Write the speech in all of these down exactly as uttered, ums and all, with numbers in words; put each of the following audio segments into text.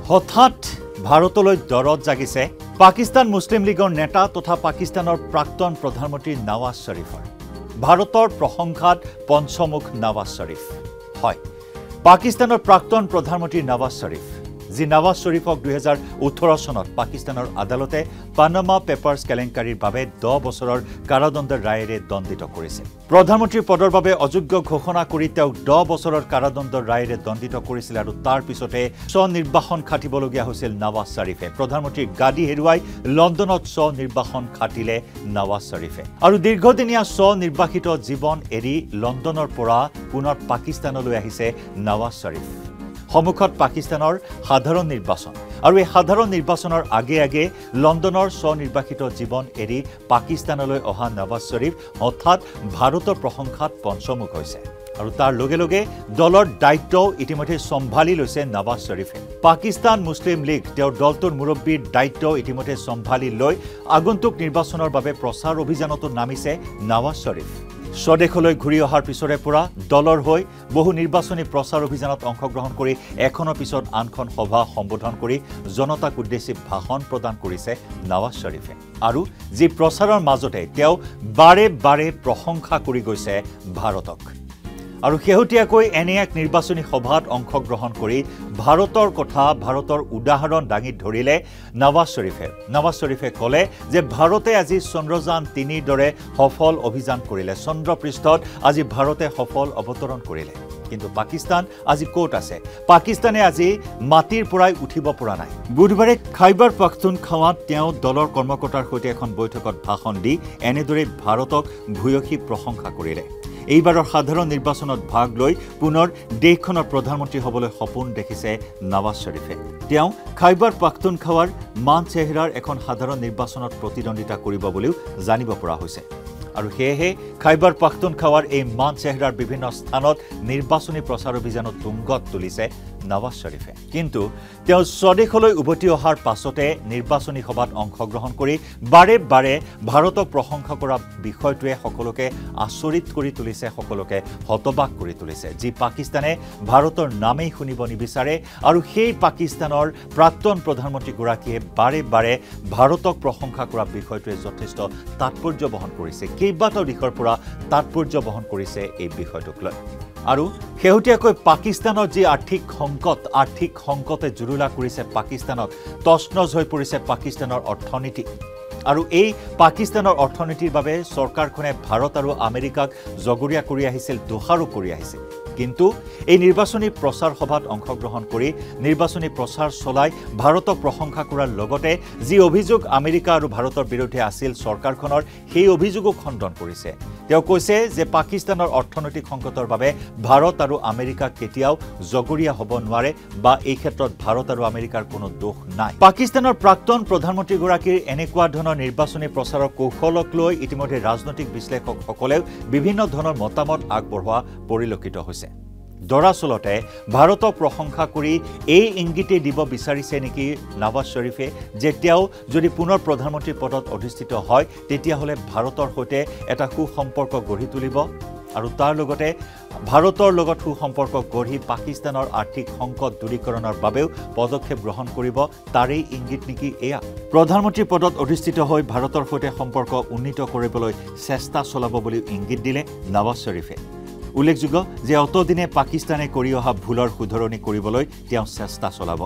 হঠাৎ ভাৰতলৈ দৰদ জাগিছে পাকিস্তান মুছলিম লীগৰ নেতা তথা পাকিস্তানৰ প্ৰাক্তন প্ৰধানমন্ত্ৰী নৱাজ শৰীফৰ ভাৰতৰ প্ৰশংসাত পঞ্চমুখ নৱাজ শৰীফ হয় পাকিস্তানৰ প্ৰাক্তন প্ৰধানমন্ত্ৰী নৱাজ শৰীফ যি নৱাজ শৰীফক দুই হাজাৰ ওঠৰ চনত পাকিস্তানৰ আদালতে পানামা পেপাৰছ কেলেংকাৰীৰ বাবে দহ বছৰৰ কাৰাদণ্ডৰ ৰায়েৰে দণ্ডিত কৰিছে প্ৰধানমন্ত্ৰী পদৰ বাবে অযোগ্য ঘোষণা কৰি তেওঁক দহ বছৰৰ কাৰাদণ্ডৰ ৰায়েৰে দণ্ডিত কৰিছিল আৰু তাৰ পিছতে স্বনিৰ্বাসন খাটিবলগীয়া হৈছিল নৱাজ শৰীফে প্ৰধানমন্ত্ৰীৰ গাদী হেৰুৱাই লণ্ডনত স্বনিৰ্বাসন খাটিলে নৱাজ শৰীফে আৰু দীৰ্ঘদিনীয়া স্বনিৰ্বাসিত জীৱন এৰি লণ্ডনৰ পৰা পুনৰ পাকিস্তানলৈ আহিছে নৱাজ শৰীফ সমুখত পাকিস্তানৰ সাধাৰণ নিৰ্বাচন আৰু এই সাধাৰণ নিৰ্বাচনৰ আগে আগে লণ্ডনৰ স্বনিৰ্বাসিত জীৱন এৰি পাকিস্তানলৈ অহা নৱাজ শৰীফ হঠাৎ ভাৰতৰ প্ৰশংসাত পঞ্চমুখ হৈছে আৰু তাৰ লগে লগে দলৰ দায়িত্ব ইতিমধ্যে সম্ভালি লৈছে নৱাজ শৰীফে পাকিস্তান মুছলিম লীগ তেওঁৰ দলটোৰ মুৰব্বীৰ দায়িত্ব ইতিমধ্যে সম্ভালি লৈ আগন্তুক নিৰ্বাচনৰ বাবে প্ৰচাৰ অভিযানত নামিছে নৱাজ শৰীফ স্বদেশলৈ ঘূৰি অহাৰ পিছৰে পৰা দলৰ হৈ বহু নিৰ্বাচনী প্ৰচাৰ অভিযানত অংশগ্ৰহণ কৰি এখনৰ পিছত আনখন সভা সম্বোধন কৰি জনতাক উদ্দেশ্যি ভাষণ প্ৰদান কৰিছে নৱাজ শৰীফে আৰু যি প্ৰচাৰৰ মাজতে তেওঁ বাৰে বাৰে প্ৰশংসা কৰি গৈছে ভাৰতক আৰু শেহতীয়াকৈ এনে এক নিৰ্বাচনী সভাত অংশগ্ৰহণ কৰি ভাৰতৰ কথা ভাৰতৰ উদাহৰণ দাঙি ধৰিলে নৱাজ শৰীফে নৱাজ শৰীফে ক'লে যে ভাৰতে আজি চন্দ্ৰযান তিনিৰ দৰে সফল অভিযান কৰিলে চন্দ্ৰপৃষ্ঠত আজি ভাৰতে সফল অৱতৰণ কৰিলে কিন্তু পাকিস্তান আজি ক'ত আছে পাকিস্তানে আজি মাটিৰ পৰাই উঠিব পৰা নাই বুধবাৰে খাইবাৰ পাখতুনখাৱাত তেওঁ দলৰ কৰ্মকৰ্তাৰ সৈতে এখন বৈঠকত ভাষণ দি এনেদৰে ভাৰতক ভূয়সী প্ৰশংসা কৰিলে এইবাৰৰ সাধাৰণ নিৰ্বাচনত ভাগ লৈ পুনৰ দেশখনৰ প্ৰধানমন্ত্ৰী হ'বলৈ সপোন দেখিছে নৱাজ শৰীফে তেওঁ খাইবাৰ পাখতুনখাৱাৰ মান চেহৰাৰ এখন সাধাৰণ নিৰ্বাচনত প্ৰতিদ্বন্দ্বিতা কৰিব বুলিও জানিব পৰা হৈছে আৰু সেয়েহে খাইবাৰ পাখতুনখাৱাৰ এই মান চেহৰাৰ বিভিন্ন স্থানত নিৰ্বাচনী প্ৰচাৰ অভিযানত তুংগত তুলিছে নৱাজ শৰীফে কিন্তু তেওঁ স্বদেশলৈ উভতি অহাৰ পাছতে নিৰ্বাচনী সভাত অংশগ্ৰহণ কৰি বাৰে বাৰে ভাৰতক প্ৰশংসা কৰা বিষয়টোৱে সকলোকে আচৰিত কৰি তুলিছে সকলোকে হতবাক কৰি তুলিছে যি পাকিস্তানে ভাৰতৰ নামেই শুনিব নিবিচাৰে আৰু সেই পাকিস্তানৰ প্ৰাক্তন প্ৰধানমন্ত্ৰীগৰাকীয়ে বাৰে বাৰে ভাৰতক প্ৰশংসা কৰা বিষয়টোৱে যথেষ্ট তাৎপৰ্য বহন কৰিছে কেইবাটাও দিশৰ পৰা তাৎপৰ্য বহন কৰিছে এই বিষয়টোক লৈ আৰু শেহতীয়াকৈ পাকিস্তানৰ যি আৰ্থিক সংকট আৰ্থিক সংকটে জুৰুলা কৰিছে পাকিস্তানক তছনছ হৈ পৰিছে পাকিস্তানৰ অৰ্থনীতি আৰু এই পাকিস্তানৰ অৰ্থনীতিৰ বাবে চৰকাৰখনে ভাৰত আৰু আমেৰিকাক জগৰীয়া কৰি আহিছিল দোষাৰোপ কৰি আহিছিল কিন্তু এই নিৰ্বাচনী প্ৰচাৰ সভাত অংশগ্ৰহণ কৰি নিৰ্বাচনী প্ৰচাৰ চলাই ভাৰতক প্ৰশংসা কৰাৰ লগতে যি অভিযোগ আমেৰিকা আৰু ভাৰতৰ বিৰুদ্ধে আছিল চৰকাৰখনৰ সেই অভিযোগো খণ্ডন কৰিছে তেওঁ কৈছে যে পাকিস্তানৰ অৰ্থনৈতিক সংকটৰ বাবে ভাৰত আৰু আমেৰিকা কেতিয়াও জগৰীয়া হ'ব নোৱাৰে বা এই ক্ষেত্ৰত ভাৰত আৰু আমেৰিকাৰ কোনো দোষ নাই পাকিস্তানৰ প্ৰাক্তন প্ৰধানমন্ত্ৰীগৰাকীৰ এনেকুৱা ধৰণৰ নিৰ্বাচনী প্ৰচাৰৰ কৌশলক লৈ ইতিমধ্যে ৰাজনৈতিক বিশ্লেষকসকলেও বিভিন্ন ধৰণৰ মতামত আগবঢ়োৱা পৰিলক্ষিত হৈছে দৰাচলতে ভাৰতক প্ৰশংসা কৰি এই ইংগিতে দিব বিচাৰিছে নেকি নৱাজ শৰীফে যে তেওঁ যদি পুনৰ প্ৰধানমন্ত্ৰী পদত অধিষ্ঠিত হয় তেতিয়াহ'লে ভাৰতৰ সৈতে এটা সুসম্পৰ্ক গঢ়ি তুলিব আৰু তাৰ লগতে ভাৰতৰ লগত সুসম্পৰ্ক গঢ়ি পাকিস্তানৰ আৰ্থিক সংকট দূৰীকৰণৰ বাবেও পদক্ষেপ গ্ৰহণ কৰিব তাৰেই ইংগিত নেকি এয়া প্ৰধানমন্ত্ৰী পদত অধিষ্ঠিত হৈ ভাৰতৰ সৈতে সম্পৰ্ক উন্নীত কৰিবলৈ চেষ্টা চলাব বুলি ইংগিত দিলে নৱাজ শৰীফে উল্লেখযোগ্য যে অতদিনে পাকিস্তানে কৰি অহা ভুলৰ শুধৰণি কৰিবলৈ তেওঁ চেষ্টা চলাব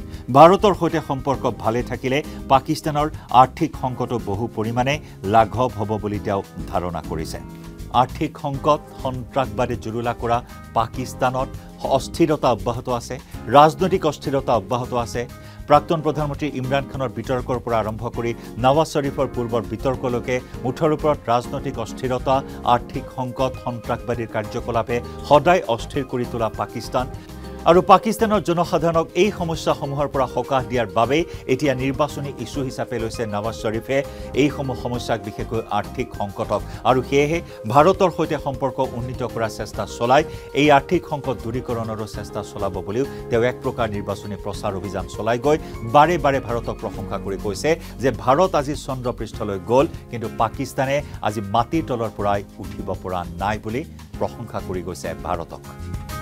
ভাৰতৰ সৈতে সম্পৰ্ক ভালে থাকিলে পাকিস্তানৰ আৰ্থিক সংকটো বহু পৰিমাণে লাঘৱ হ'ব বুলি তেওঁ ধাৰণা কৰিছে আৰ্থিক সংকট সন্ত্ৰাসবাদী জুৰুলা কৰা পাকিস্তানত অস্থিৰতা অব্যাহত আছে ৰাজনৈতিক অস্থিৰতা অব্যাহত আছে প্ৰাক্তন প্ৰধানমন্ত্ৰী ইমৰান খানৰ বিতৰ্কৰ পৰা আৰম্ভ কৰি নৱাজ শৰীফৰ পূৰ্বৰ বিতৰ্কলৈকে মুঠৰ ওপৰত ৰাজনৈতিক অস্থিৰতা আৰ্থিক সংকট সন্ত্ৰাসবাদীৰ কাৰ্যকলাপে সদায় অস্থিৰ কৰি তোলা পাকিস্তান আৰু পাকিস্তানৰ জনসাধাৰণক এই সমস্যাসমূহৰ পৰা সকাহ দিয়াৰ বাবে এতিয়া নিৰ্বাচনী ইস্যু হিচাপে লৈছে নৱাজ শৰীফে এই সমূহ সমস্যাক বিশেষকৈ আৰ্থিক সংকটক আৰু সেয়েহে ভাৰতৰ সৈতে সম্পৰ্ক উন্নীত কৰাৰ চেষ্টা চলাই এই আৰ্থিক সংকট দূৰীকৰণৰো চেষ্টা চলাব বুলিও তেওঁ এক প্ৰকাৰ নিৰ্বাচনী প্ৰচাৰ অভিযান চলাই গৈ বাৰে বাৰে ভাৰতক প্ৰশংসা কৰি কৈছে যে ভাৰত আজি চন্দ্ৰপৃষ্ঠলৈ গ'ল কিন্তু পাকিস্তানে আজি মাটিৰ তলৰ পৰাই উঠিব পৰা নাই বুলি প্ৰশংসা কৰি গৈছে ভাৰতক